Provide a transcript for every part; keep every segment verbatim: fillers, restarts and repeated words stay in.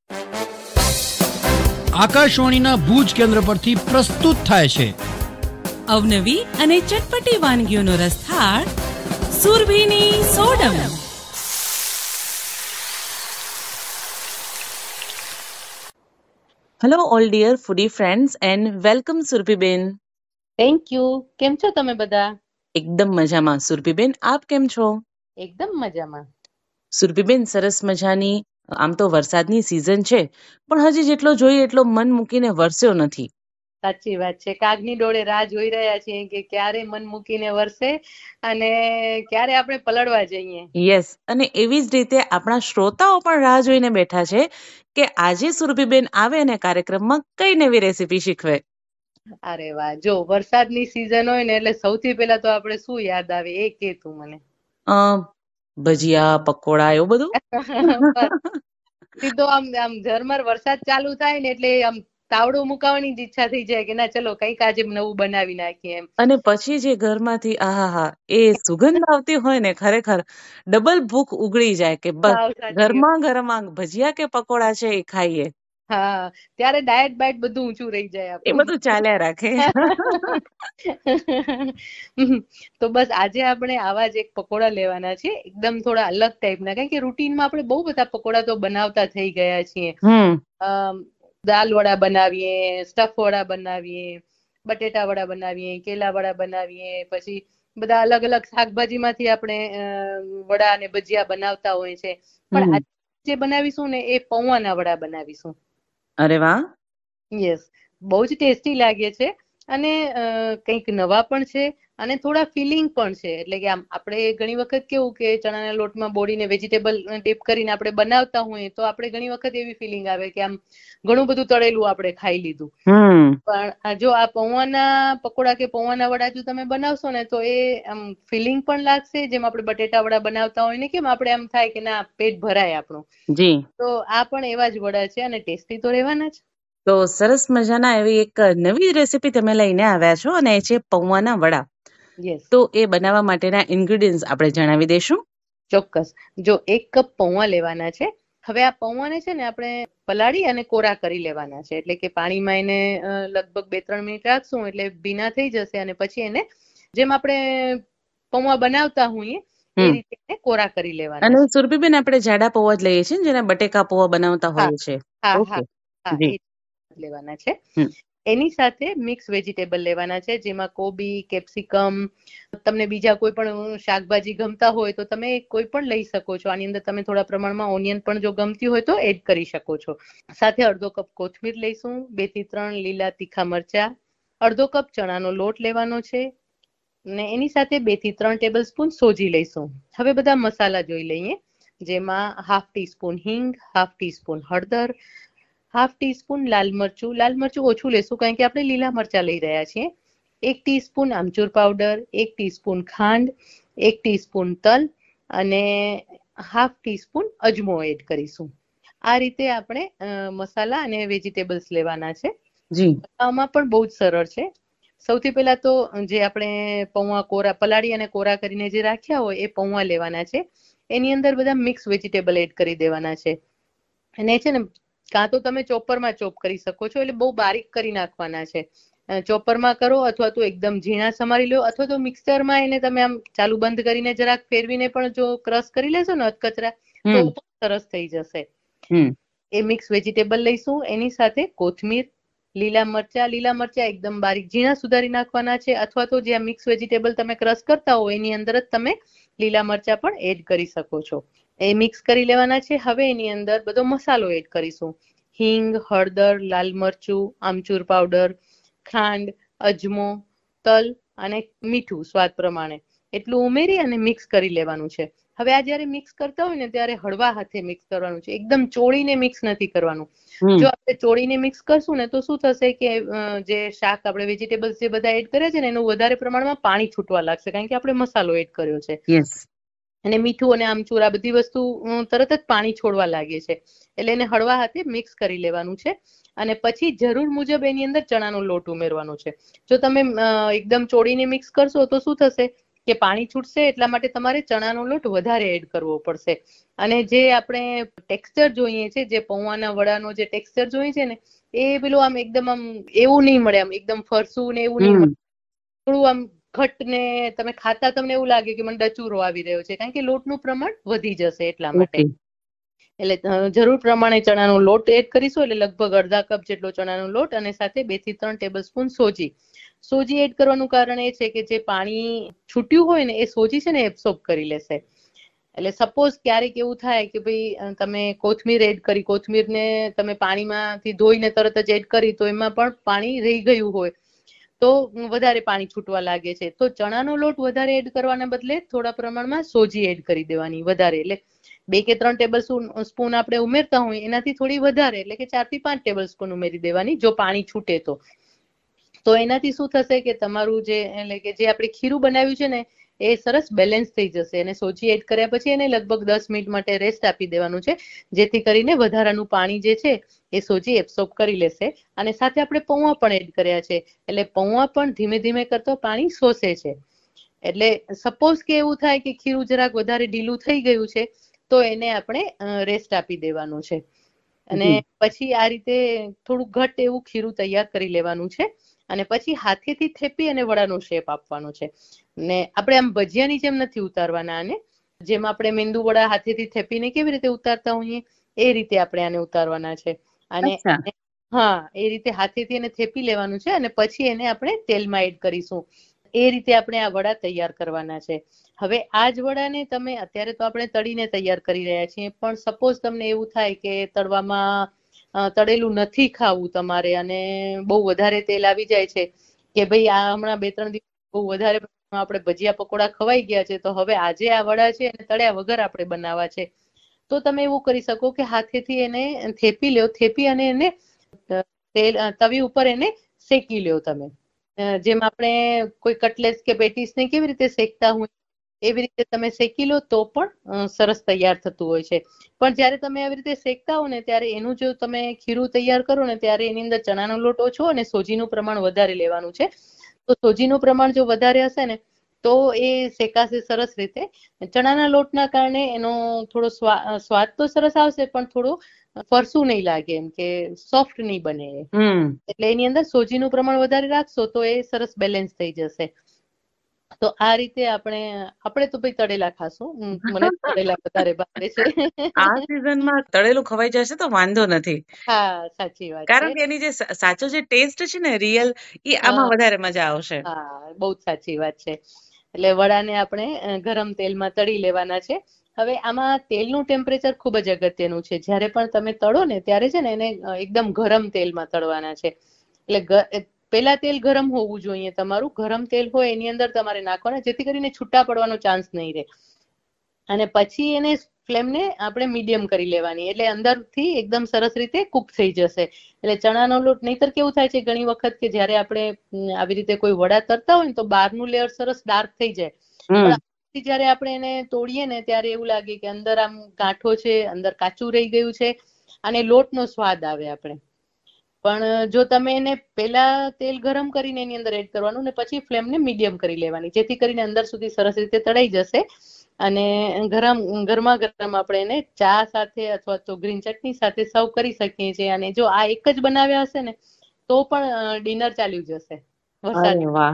આકાશવાણીના ભુજ કેન્દ્ર પરથી પ્રસ્તુત થાય છે અવનવી અને ચટપટી વાનગીઓનો રસથાળ સુરભીની સોડમ. Hello all dear foodie friends and welcome Surabhiben. Thank you. કેમ છો તમે બધા? એકદમ મજામાં. સુરભીબેન, આપ કેમ છો? એકદમ મજામાં. સુરભીબેન, સરસ મજાની આમ તો વરસાદની સિઝન છે, પણ હજી જેટલો જોઈએ એટલો મન મૂકીને વરસ્યો નથી. સાચી વાત છે. કાગની ડોળે રાહ જોઈ રહ્યા છીએ કે ક્યારે મન મૂકીને વરસે અને ક્યારે આપણે પલળવા જઈએ. યસ, અને એવી જ રીતે આપણા શ્રોતાઓ પણ રાહ જોઈને બેઠા છે કે આજે સુરભીબેન આવે અને કાર્યક્રમમાં કઈ નવી રેસીપી શીખવે. અરે વાહ! જો વરસાદની સિઝન હોય ને એટલે સૌથી પહેલા તો આપણે શું યાદ આવે એ કે તું મને. અ ભજીયા, પકોડા, એવું બધું. સીધો આમ આમ ઝરમર વરસાદ ચાલુ થાય ને એટલે આમ તાવડું મુકાવાની જ ઈચ્છા થઈ જાય કે ના ચલો કઈક આજે નવું બનાવી નાખીએ એમ. અને પછી જે ઘરમાંથી આહા હા એ સુગંધ આવતી હોય ને, ખરેખર ડબલ ભૂખ ઉગડી જાય કે બસ ગરમા ગરમા ભજીયા કે પકોડા છે એ ખાઈએ. હા, ત્યારે ડાયટ બાયટ બધું ઊંચું રહી જાય એ આપણું. બધું ચાલ્યા રાખે. તો બસ આજે આપણે આવા જ એક પકોડા લેવાના છે, એકદમ થોડા અલગ ટાઈપના, કારણ કે રૂટીનમાં આપણે બહુ બધા પકોડા તો બનાવતા થઈ ગયા છીએ. હમ દાલ વડા બનાવીએ, સ્ટફ વડા બનાવીએ, બટેટા વડા બનાવીએ, કેલા વડા બનાવીએ, પછી બધા અલગ અલગ શાકભાજીમાંથી આપણે વડા અને ભજીયા બનાવતા હોય છે. પણ આજે જે બનાવીશું ને એ પૌવાના વડા બનાવીશું. અરે વાહ! યસ, બહુ જ ટેસ્ટી લાગે છે અને કંઈક નવા પણ છે અને થોડા ફિલિંગ પણ છે. એટલે કે આમ આપણે ઘણી વખત કેવું કે ચણાના લોટમાં બોળીને વેજીટેબલ ડીપ કરીને આપણે બનાવતા હોઈએ તો આપણે ઘણી વખત એવી ફિલિંગ આવે કે આમ ઘણું બધું તળેલું આપણે ખાઈ લીધું. પણ જો આ પૌવાના પકોડા કે પૌવાના વડા જો તમે બનાવશો ને તો એ આમ ફિલિંગ પણ લાગશે, જેમ આપણે બટેટા વડા બનાવતા હોય ને કેમ આપણે આમ થાય કે ના પેટ ભરાય આપણું. જી. તો આ પણ એવા જ વડા છે અને ટેસ્ટી તો રહેવાના જ. તો સરસ મજાના એવી એક નવી રેસીપી તમે લઈને આવ્યા છો અને એ છે પૌવાના વડા. યસ. તો એ બનાવવા માટેના ઇન્ગ્રેડિયન્ટ્સ આપણે જણાવી દઈશું. ચોક્કસ. જો એક કપ પૌવા લેવાના છે. હવે આ પૌવાને છે ને આપણે પલાળી અને કોરા કરી લેવાના છે. એટલે કે પાણીમાં એને લગભગ બે ત્રણ મિનિટ રાખશું એટલે ભીના થઈ જશે અને પછી એને જેમ આપણે પૌવા બનાવતા હોઈએ એ રીતે એને કોરા કરી લેવાના. અને સુરભીબેન, આપણે જાડા પૌવા જ લઈએ છીએ જેને બટેકા પૌવા બનાવતા હોઈએ છે. હા હા હા, એ લેવાના છે. એની સાથે મિક્સ વેજીટેબલ લેવાના છે, જેમાં કોબી, કેપ્સિકમ, તમને બીજા કોઈ પણ શાકભાજી ગમતા હોય તો તમે કોઈ પણ લઈ શકો છો. આની અંદર તમે થોડા પ્રમાણમાં ઓનિયન પણ જો ગમતી હોય તો એડ કરી શકો છો. સાથે અડધો કપ કોથમીર લઈશું, બે થી ત્રણ લીલા તીખા મરચા, અડધો કપ ચણાનો લોટ લેવાનો છે ને એની સાથે બે થી ત્રણ ટેબલ સ્પૂન સોજી લઈશું. હવે બધા મસાલા જોઈ લઈએ, જેમાં હાફ ટી સ્પૂન હિંગ, હાફ ટી સ્પૂન હળદર, હાફ ટી સ્પૂન લાલ મરચું. લાલ મરચું ઓછું લેશું કારણ કે આપણે લીલા મરચા લઈ રહ્યા છીએ. એક ટીસ્પૂન આમચૂર પાવડર, એક ટીસ્પૂન ખાંડ, એક ટીસ્પૂન તલ અને હાફ ટી સ્પૂન અજમો એડ કરીશું. આ રીતે આપણે મસાલા અને વેજીટેબલ્સ લેવાના છે. જી. આમાં પણ બહુ જ સરળ છે. સૌથી પહેલા તો જે આપણે પૌવા કોરા પલાળી અને કોરા કરીને જે રાખ્યા હોય એ પૌવા લેવાના છે. એની અંદર બધા મિક્સ વેજીટેબલ એડ કરી દેવાના છે. અને છે ને કાં તો તમે ચોપરમાં ચોપ કરી શકો છો, એટલે બહુ બારીક કરી નાખવાના છે. ચોપરમાં કરો અથવા તો એકદમ ઝીણા સમારી લો અથવા તો મિક્સરમાં એને તમે આમ ચાલુ બંધ કરીને જરાક ફેરવીને પણ જો ક્રશ કરી લેશો ને અધકચરા તો સરસ થઈ જશે. એ મિક્સ વેજીટેબલ લઈશું. એની સાથે કોથમીર, લીલા મરચા લીલા મરચા એકદમ બારીક ઝીણા સુધારી નાખવાના છે, અથવા તો જે મિક્સ વેજીટેબલ તમે ક્રશ કરતા હો એની અંદર જ તમે લીલા મરચા પણ એડ કરી શકો છો. એ મિક્સ કરી લેવાના છે. હવે એની અંદર બધો મસાલો એડ કરીશું. હિંગ, હળદર, લાલ મરચું, આમચૂર પાવડર, ખાંડ, અજમો, તલ અને મીઠું સ્વાદ પ્રમાણે એટલું ઉમેરી અને મિક્સ કરી લેવાનું છે. હવે આ જયારે મિક્સ કરતા હોય ને ત્યારે હળવા હાથે મિક્સ કરવાનું છે, એકદમ ચોળીને મિક્સ નથી કરવાનું. જો આપણે ચોળીને મિક્સ કરશું ને તો શું થશે કે જે શાક આપણે વેજીટેબલ્સ જે બધા એડ કર્યા છે ને એનું વધારે પ્રમાણમાં પાણી છૂટવા લાગશે, કારણ કે આપણે મસાલો એડ કર્યો છે. અને મીઠું અને આમચૂર આ બધી વસ્તુ તરત જ પાણી છોડવા લાગે છે. એટલે એને હળવા હાથે મિક્સ કરી લેવાનું છે અને પછી જરૂર મુજબ એની અંદર ચણાનો લોટ ઉમેરવાનો છે. જો તમે એકદમ ચોળીને મિક્સ કરશો તો શું થશે કે પાણી છૂટશે એટલા માટે તમારે ચણાનો લોટ વધારે એડ કરવો પડશે. અને જે આપણે ટેક્સચર જોઈએ છે, જે પૌવાના વડાનો જે ટેક્સચર જોઈએ છે ને, એ પેલું આમ એકદમ આમ એવું નહીં મળે, આમ એકદમ ફરસું ને એવું નહીં મળે. થોડું આમ ઘટ ને તમે ખાતા તમને એવું લાગે કે મને ડચુરો આવી રહ્યો છે, કારણ કે લોટનું પ્રમાણ વધી જશે એટલા માટે. એટલે જરૂર પ્રમાણે ચણાનો લોટ એડ કરીશું, એટલે લગભગ અડધા કપ જેટલો ચણાનો લોટ અને સાથે બે થી ત્રણ ટેબલ સ્પૂન સોજી. સોજી એડ કરવાનું કારણ એ છે કે જે પાણી છૂટ્યું હોય ને એ સોજી છે ને એબ્સોર્બ કરી લેશે. એટલે સપોઝ ક્યારેક એવું થાય કે ભાઈ તમે કોથમીર એડ કરી, કોથમીરને તમે પાણીમાંથી ધોઈને તરત જ એડ કરી તો એમાં પણ પાણી રહી ગયું હોય તો વધારે પાણી છૂટવા લાગે છે. તો ચણાનો લોટ વધારે એડ કરવાના બદલે થોડા પ્રમાણમાં સોજી એડ કરી દેવાની વધારે. એટલે બે કે ત્રણ ટેબલ સ્પૂન આપણે ઉમેરતા હોય એનાથી થોડી વધારે, એટલે કે ચાર થી પાંચ ટેબલ સ્પૂન ઉમેરી દેવાની જો પાણી છૂટે તો. તો એનાથી શું થશે કે તમારું જે એટલે કે જે આપણે ખીરું બનાવ્યું છે ને એ સરસ બેલેન્સ થઈ જશે. અને સોજી એડ કર્યા પછી એને લગભગ દસ મિનિટ માટે રેસ્ટ આપી દેવાનું છે, જેથી કરીને વધારાનું પાણી જે છે એ સોજી એબ્સોર્બ કરી લેશે. અને સાથે આપણે પૌવા પણ એડ કર્યા છે, એટલે પૌવા પણ ધીમે ધીમે કરતો પાણી શોષે છે. એટલે સપોઝ કે એવું થાય કે ખીરું જરાક વધારે ઢીલું થઈ ગયું છે તો એને આપણે રેસ્ટ આપી દેવાનું છે. અને પછી આ રીતે થોડું ઘટ એવું ખીરું તૈયાર કરી લેવાનું છે. અને પછી હાથેથી થેપી અને વડાનો શેપ આપવાનો છે. ને આપણે આમ ભજીયાની જેમ નથી ઉતારવાના આને, જેમ આપણે મેંદુ વડા હાથેથી થેપીને કેવી રીતે ઉતારતા હોઈએ એ રીતે આપણે આને ઉતારવાના છે. અને હા, એ રીતે હાથેથી એને થેપી લેવાનું છે અને પછી એને આપણે તેલમાં એડ કરીશું. એ રીતે આપણે આ વડા તૈયાર કરવાના છે. હવે આ જ વડાને તમે અત્યારે તો આપણે તળીને તૈયાર કરી રહ્યા છીએ, પણ સપોઝ તમને એવું થાય કે તળવામાં તળેલું નથી ખાવું તમારે અને બહુ વધારે તેલ આવી જાય છે કે ભાઈ આ હમણાં બે ત્રણ દિવસ બહુ વધારે આપણે ભજીયા પકોડા ખવાઈ ગયા છે, તો હવે આજે આ વડા છે એને તળ્યા વગર આપણે બનાવવા છે. તો તમે એવું કરી શકો કે હાથેથી એને થેપી લ્યો, થેપી અને એને તેલ તવી ઉપર એને શેકી લ્યો તમે. જેમ આપણે કોઈ કટલેસ કે પેટીસને કેવી રીતે શેકતા હોય એવી રીતે તમે શેકી લો તો પણ સરસ તૈયાર થતું હોય છે. પણ જયારે તમે આવી રીતે શેકતા હો ને ત્યારે એનું જો તમે ખીરું તૈયાર કરો ને ત્યારે એની અંદર ચણાનો લોટ ઓછો અને સોજીનું પ્રમાણ વધારે લેવાનું છે. તો સોજીનું પ્રમાણ જો વધારે હશે ને તો એ શેકાશે સરસ રીતે. ચણાના લોટના કારણે એનો થોડો સ્વાદ તો સરસ આવશે, પણ થોડો ફરસું નહીં લાગે, એમ કે સોફ્ટ નહીં બને. એટલે એની અંદર સોજીનું પ્રમાણ વધારે રાખશો તો એ સરસ બેલેન્સ થઈ જશે. તો આ રીતે આપણે આપણે તો ભાઈ તળેલા ખાશું, મને તળેલા વધારે ભાવે છે. આ સિઝનમાં તળેલું ખવાઈ જશે તો વાંધો નથી. હા, સાચી વાત છે. કારણ કે એની જે સાચો જે ટેસ્ટ છે ને રિયલ, એ આમાં વધારે મજા આવશે. હા, બહુ સાચી વાત છે. એટલે વડાને આપણે ગરમ તેલમાં તળી લેવાના છે. હવે આમાં તેલનું ટેમ્પરેચર ખૂબ જ અગત્યનું છે. જ્યારે પણ તમે તળો ને ત્યારે છે ને એને એકદમ ગરમ તેલમાં તળવાના છે. એટલે પેલા તેલ ગરમ હોવું જોઈએ તમારું. ગરમ તેલ હોય એની અંદર તમારે નાખવાના, જેથી કરીને છૂટા પડવાનો ચાન્સ નહીં રહે. અને પછી એને ફ્લેમને આપણે મીડિયમ કરી લેવાની, એટલે અંદરથી એકદમ સરસ રીતે કુક થઈ જશે. એટલે ચણાનો લોટ નહીતર કેવું થાય છે ઘણી વખત કે જયારે આપણે આવી રીતે કોઈ વડા તરતા હોય ને તો બહારનું લેયર સરસ ડાર્ક થઈ જાય, પણ જયારે આપણે એને તોડીએ ને ત્યારે એવું લાગે કે અંદર આમ ગાંઠો છે, અંદર કાચું રહી ગયું છે અને લોટનો સ્વાદ આવે આપણે. પણ જો તમે એને પેલા તેલ ગરમ કરીને એની અંદર એડ કરવાનું ને પછી ફ્લેમને મીડિયમ કરી લેવાની, જેથી કરીને અંદર સુધી સરસ રીતે તળાઈ જશે. અને ગરમ ગરમા ગરમ આપણે એને ચા સાથે અથવા તો ગ્રીન ચટણી સાથે સર્વ કરી શકીએ છીએ. અને જો આ એક જ બનાવ્યા હશે ને તો પણ ડિનર ચાલ્યું જશે. અરે વાહ,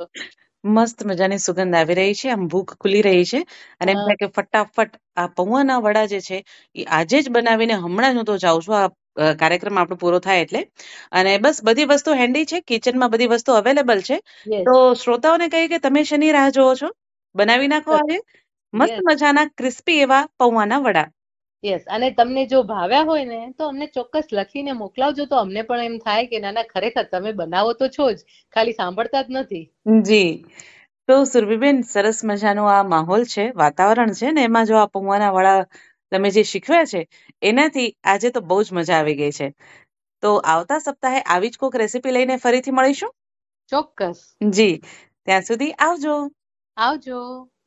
મસ્ત મજાની સુગંધ આવી રહી છે, આમ ભૂખ ખુલી રહી છે. અને એમ થાય કે ફટાફટ આ પૌવાના વડા જે છે એ આજે જ બનાવીને હમણાં જ હું તો જાઉં છું, આ કાર્યક્રમ આપણો પૂરો થાય એટલે. અને બસ બધી વસ્તુ હેન્ડી છે, કિચનમાં બધી વસ્તુ અવેલેબલ છે. તો શ્રોતાઓને કહી કે તમે શેની રાહ જોવો છો, બનાવી નાખો આજે મસ્ત મજાના ક્રિસ્પી એવા પૌવાના વડા. યસ, અને તમને જો ભાવ્યા હોય ને તો અમને ચોક્કસ લખીને મોકલાવજો, તો અમને પણ એમ થાય કે ના ના ખરેખર તમે બનાવો તો છો જ, ખાલી સાંભળતા જ નથી. જી, તો સુરભીબેન સરસ મજાનો આ માહોલ છે, વાતાવરણ છે ને એમાં જો આ પૌવાના વડા તમે જે શીખવ્યા છે એનાથી આજે તો બહુ જ મજા આવી ગઈ છે. તો આવતા સપ્તાહે આવી જ કોઈક રેસીપી લઈને ફરીથી મળીશું. ચોક્કસ. જી, ત્યાં સુધી આવજો. આવજો.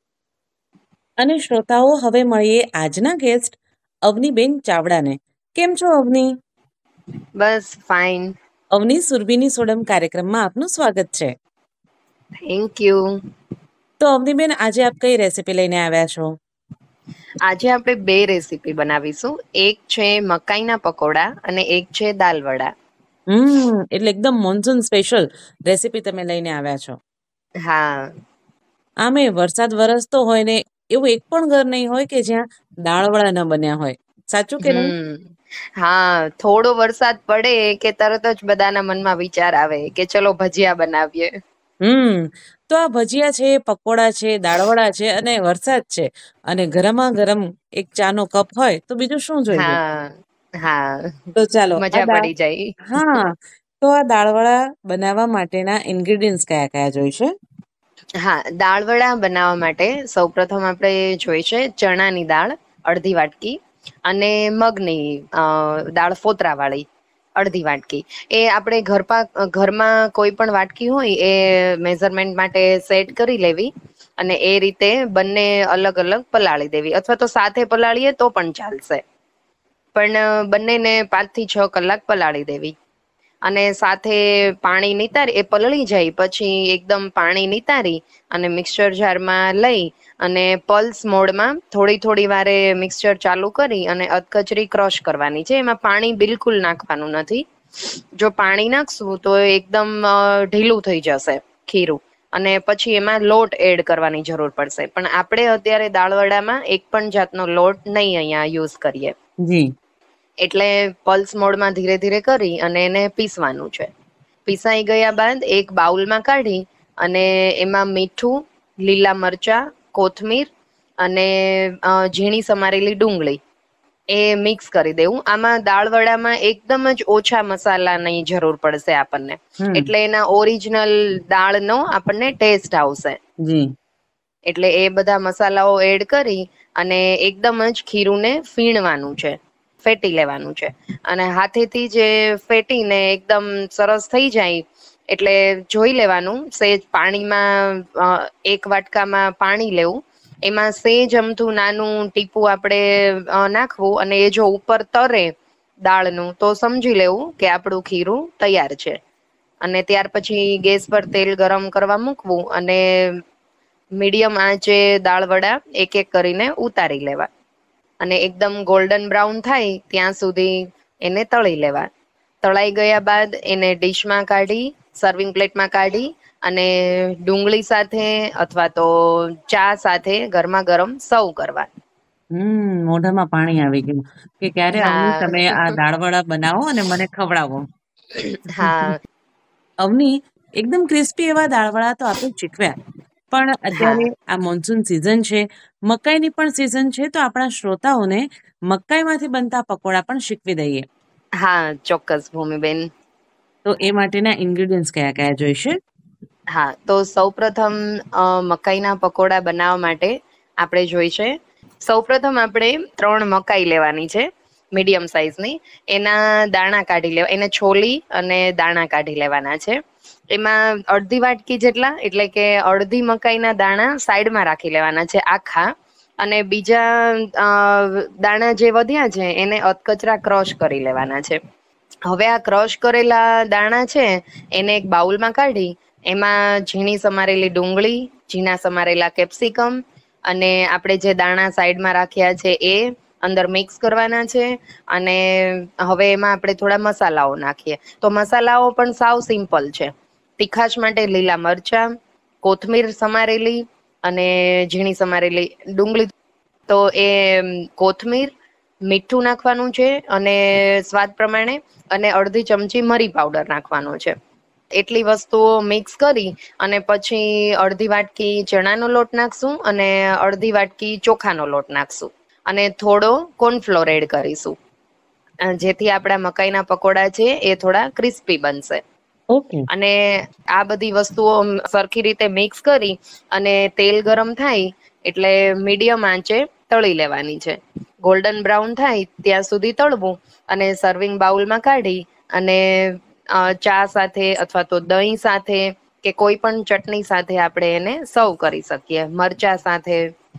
અને શ્રોતાઓ, હવે મળીએ આજના ગેસ્ટ અવનીબેન ચાવડાને. કેમ છો અવની? બસ ફાઇન. અવની, સુરભીની સોડમ કાર્યક્રમમાં આપનું સ્વાગત છે. Thank you. તો અવનીબેન, આજે આપ કઈ રેસીપી લઈને આવ્યા છો? આજે આપણે બે રેસીપી બનાવીશું. એક છે મકાઈના પકોડા અને એક છે દાલ વડા. હમ એટલે એકદમ મોન્સૂન સ્પેશિયલ રેસીપી તમે લઈને આવ્યા છો. હા, આમે વરસાદ વરસતો હોય ને એવું એક પણ ઘર નહીં હોય કે જ્યાં દાળવડા ન બન્યા હોય, સાચું કે નહીં? હમ હા, થોડો વરસાદ પડે કે તરત જ બધાના મનમાં વિચાર આવે કે ચલો ભજીયા બનાવીએ. હમ તો આ ભજીયા છે, પકોડા છે, દાળવડા છે અને વરસાદ છે અને ગરમા ગરમ એક ચાનો કપ હોય તો બીજું શું જોઈએ? હા હા, તો ચાલો આ મજા દાળ પડી જાય. હા તો આ દાળવડા બનાવવા માટેના ઇન્ગ્રેડિયન્ટ્સ કયા કયા જોઈશે? હા, દાળ વડા બનાવવા માટે સૌપ્રથમ આપણે જોઈશે ચણાની દાળ અડધી વાટકી અને મગની અ દાળ ફોતરા વાળી અડધી વાટકી. એ આપણે ઘરપા ઘરમાં કોઈ પણ વાટકી હોય એ મેઝરમેન્ટ માટે સેટ કરી લેવી અને એ રીતે બંને અલગ અલગ પલાળી દેવી, અથવા તો સાથે પલાળીએ તો પણ ચાલશે, પણ બંનેને પાંચ થી છ કલાક પલાળી દેવી. અને સાથે પાણી નિતારી એ પલળી જાય પછી એકદમ પાણી નિતારી અને મિક્સચર જારમાં લઈ અને પલ્સ મોડમાં થોડી થોડી વારે મિક્સચર ચાલુ કરી અને અધકચરી ક્રશ કરવાની છે. એમાં પાણી બિલકુલ નાખવાનું નથી. જો પાણી નાખશું તો એકદમ ઢીલું થઈ જશે ખીરું, અને પછી એમાં લોટ એડ કરવાની જરૂર પડશે. પણ આપણે અત્યારે દાળવડામાં એક પણ જાતનો લોટ નહીં અહીંયા યુઝ કરીએ. જી. એટલે પલ્સ મોડમાં ધીરે ધીરે કરી અને એને પીસવાનું છે. પીસાઈ ગયા બાદ એક બાઉલમાં કાઢી અને એમાં મીઠું, લીલા મરચા, કોથમીર અને ઝીણી સમારેલી ડુંગળી એ મિક્સ કરી દેવું. આમાં દાળવડામાં એકદમ જ ઓછા મસાલાની જરૂર પડશે આપણને, એટલે એના ઓરિજિનલ દાળનો આપણને ટેસ્ટ આવશે. જી. એટલે એ બધા મસાલાઓ એડ કરી અને એકદમ જ ખીરુંને ફીણવાનું છે, ફેટી લેવાનું છે. અને હાથેથી જે ફેટીને એકદમ સરસ થઈ જાય એટલે જોઈ લેવાનું, સેજ પાણીમાં એક વાટકામાં પાણી લેવું, એમાં સેજ અમથું નાનું ટીપું આપણે નાખવું અને એ જો ઉપર તરે દાળનું તો સમજી લેવું કે આપણું ખીરું તૈયાર છે. અને ત્યાર પછી ગેસ પર તેલ ગરમ કરવા મૂકવું અને મીડિયમ આંચે દાળ વડા એક એક કરીને ઉતારી લેવા અને એકદમ ગોલ્ડન બ્રાઉન થાય ત્યાં સુધી એને તળી લેવા. તળાઈ ગયા બાદ એને ડીશમાં કાઢી, સર્વિંગ પ્લેટમાં કાઢી અને ડુંગળી સાથે અથવા તો ચા સાથે ગરમા ગરમ સર્વ કરવા. હમ મોઢામાં પાણી આવી ગયું કે ક્યારે અવની હા તમે આ દાળવડા બનાવો અને મને ખવડાવો. હા અવની, એકદમ ક્રિસ્પી એવા દાળવડા તો આપણે શીખવ્યા, પણ અત્યારે હા આ મોન્સૂન સિઝન છે, મકાઈની પણ સિઝન છે, તો આપણા શ્રોતાઓને મકાઈમાંથી બનતા પકોડા પણ શીખવી દઈએ. હા ચોક્કસ ભૂમિબેન. તો એ માટેના ઇન્ગ્રેડિયન્ટ્સ કયા કયા જોઈશે? હા, તો સૌપ્રથમ મકાઈના પકોડા બનાવવા માટે આપણે જોઈશે, સૌપ્રથમ આપણે ત્રણ મકાઈ લેવાની છે મીડિયમ સાઈઝની. એના દાણા કાઢી લેવા, એને છોલી અને દાણા કાઢી લેવાના છે. એમાં અડધી વાટકી જેટલા એટલે કે અડધી મકાઈના દાણા સાઈડમાં રાખી લેવાના છે આખા, અને બીજા દાણા જે વધ્યા છે એને અધકચરા ક્રશ કરી લેવાના છે. હવે આ ક્રશ કરેલા દાણા છે એને એક બાઉલમાં કાઢી એમાં ઝીણી સમારેલી ડુંગળી, ઝીણા સમારેલા કેપ્સિકમ અને આપણે જે દાણા સાઈડમાં રાખ્યા છે એ અંદર મિક્સ કરવાના છે. અને હવે એમાં આપણે થોડા મસાલાઓ નાખીએ. તો મસાલાઓ પણ સાવ સિમ્પલ છે. તીખાશ માટે લીલા મરચા, કોથમીર સમારેલી અને ઝીણી સમારેલી ડુંગળી. તો એ કોથમીર, મીઠું નાખવાનું છે અને સ્વાદ પ્રમાણે, અને અડધી ચમચી મરી પાવડર નાખવાનો છે. એટલી વસ્તુઓ મિક્સ કરી અને પછી અડધી વાટકી ચણાનો લોટ નાખશું અને અડધી વાટકી ચોખાનો લોટ નાખશું અને થોડો કોર્નફ્લોર એડ કરીશું, જેથી આપણા મકાઈના પકોડા છે એ થોડા ક્રિસ્પી બનશે. ઓકે. અને આ બધી વસ્તુઓ સરખી રીતે મિક્સ કરી અને તેલ ગરમ થાય એટલે મીડિયમ આંચે તળી લેવાની છે. ગોલ્ડન બ્રાઉન થાય ત્યાં સુધી તળવું અને સર્વિંગ બાઉલમાં કાઢી અને ચા સાથે અથવા તો દહીં સાથે કે કોઈ પણ ચટણી સાથે આપણે એને સર્વ કરી શકીએ, મરચા સાથે.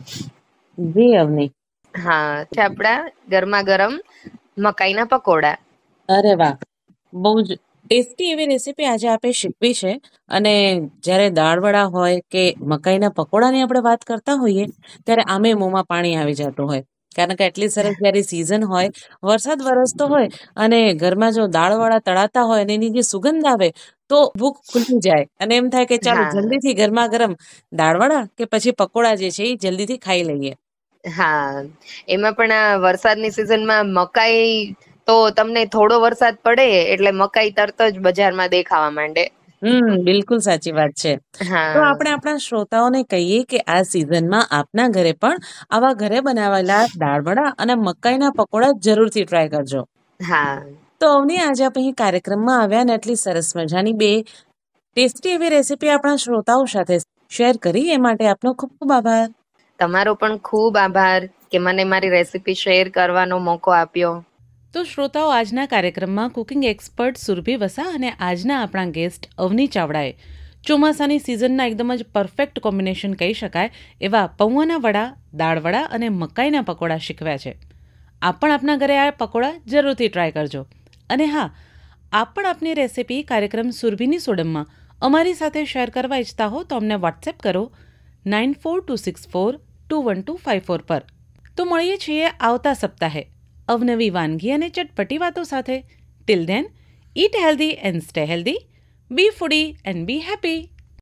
જી અવની. હા, આપડા ગરમા ગરમ મકાઈના પકોડા. અરે વાહ, બહુ જ ટેસ્ટી એવી રેસીપી આજે આપણે શીખવી છે. અને જ્યારે દાળવડા હોય કે મકાઈના પકોડાની આપણે વાત કરતા હોઈએ ત્યારે આમે મોંમાં પાણી આવી જતું હોય. કારણ કે એટલી સરસ જ્યારે સિઝન હોય, વરસાદ વરસતો હોય અને ઘરમાં જો દાળવડા તળાતા હોય અને એની જે સુગંધ આવે તો ભૂખ ખુલી જાય અને એમ થાય કે ચાલો હા જલ્દીથી ગરમા ગરમ દાળવડા કે પછી પકોડા જે છે એ જલ્દીથી ખાઈ લઈએ. હા એમાં પણ આ વરસાદની સિઝનમાં મકાઈ તો તમને થોડો વરસાદ પડે એટલે મકાઈ તરત જ બજારમાં દેખાવા માંડે. હમ બિલકુલ સાચી વાત છે. તો હા આપણે આપણા શ્રોતાઓને કહીએ કે આ સિઝનમાં આપના ઘરે પણ આવા ઘરે બનાવેલા દાળવડા અને મકાઈના પકોડા જરૂરથી ટ્રાય કરજો. હા તો અવની આજે આપણે અહીં કાર્યક્રમમાં આવ્યા ને એટલી સરસ મજાની બે ટેસ્ટી એવી રેસીપી આપણા શ્રોતાઓ સાથે શેર કરી એ માટે આપનો ખૂબ ખૂબ આભાર. તમારો પણ ખૂબ આભાર કે મને મારી રેસીપી શેર કરવાનો મોકો આપ્યો. તો શ્રોતાઓ, આજના કાર્યક્રમમાં કુકિંગ એક્સપર્ટ સુરભી વસા અને આજના આપણા ગેસ્ટ અવની ચાવડાએ ચોમાસાની સિઝનના એકદમ જ પરફેક્ટ કોમ્બિનેશન કહી શકાય એવા પૌવાના વડા, દાળવડા અને મકાઈના પકોડા શીખવ્યા છે. આપ પણ આપના ઘરે આ પકોડા જરૂરથી ટ્રાય કરજો. અને હા, આપ પણ આપની રેસીપી કાર્યક્રમ સુરભીની સોડમમાં અમારી સાથે શેર કરવા ઈચ્છતા હો તો અમને વોટ્સએપ કરો nine four two six four two one two five four પર. તો મળીએ છીએ આવતા સપ્તાહે અવનવી વાનગી અને ચટપટી વાતો સાથે. Till then, eat healthy and stay healthy. Be foodie and be happy.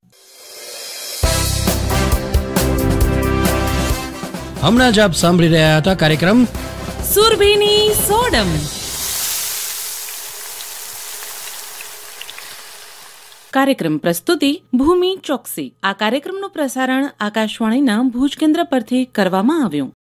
હમણાં જ આપ સાંભળી રહ્યા હતા કાર્યક્રમ સુરભીની સોડમ. કાર્યક્રમ પ્રસ્તુતિ ભૂમિ ચોકસી. આ કાર્યક્રમનું પ્રસારણ આકાશવાણીના ભુજ કેન્દ્ર પરથી કરવામાં આવ્યું.